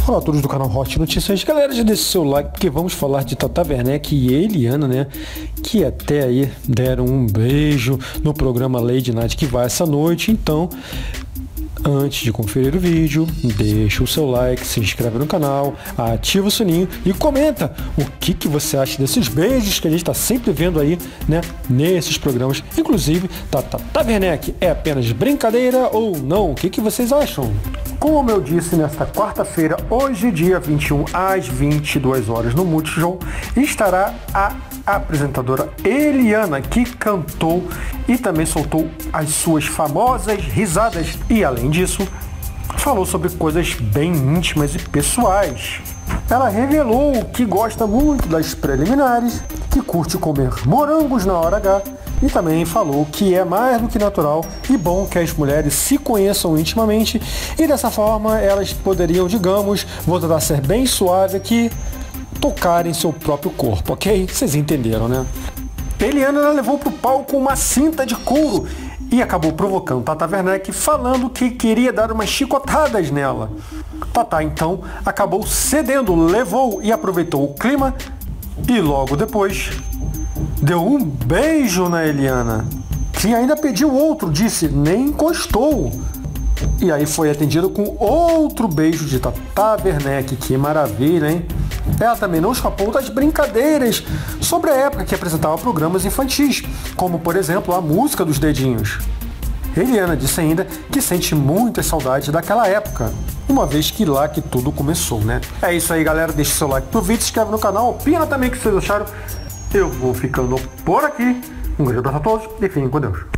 Olá a todos do canal Hot Notícias. Galera, já deixa seu like porque vamos falar de Tata Werneck e Eliana, né? Que até aí deram um beijo no programa Lady Night que vai essa noite. Então, antes de conferir o vídeo, deixa o seu like, se inscreve no canal, ativa o sininho e comenta o que você acha desses beijos que a gente está sempre vendo aí, né, nesses programas. Inclusive, Tata Werneck é apenas brincadeira ou não? O que vocês acham? Como eu disse, nesta quarta-feira, hoje, dia 21, às 22 horas, no Multishow, estará a apresentadora Eliana, que cantou e também soltou as suas famosas risadas e, além disso, falou sobre coisas bem íntimas e pessoais. Ela revelou que gosta muito das preliminares, que curte comer morangos na hora H e também falou que é mais do que natural e bom que as mulheres se conheçam intimamente e dessa forma elas poderiam, digamos, vou tentar ser bem suave aqui, tocar em seu próprio corpo, ok? Vocês entenderam, né? Eliana levou para o palco uma cinta de couro e acabou provocando Tata Werneck falando que queria dar umas chicotadas nela. Tata então acabou cedendo, levou e aproveitou o clima e logo depois deu um beijo na Eliana, que ainda pediu outro, disse, nem encostou. E aí foi atendido com outro beijo de Tata Werneck, que maravilha, hein? Ela também não escapou das brincadeiras sobre a época que apresentava programas infantis, como por exemplo a música dos dedinhos. Eliana disse ainda que sente muitas saudades daquela época, uma vez que lá que tudo começou, né? É isso aí, galera, deixa seu like pro vídeo, se inscreve no canal, opina também o que vocês acharam. Eu vou ficando por aqui. Um grande abraço a todos e fiquem com Deus.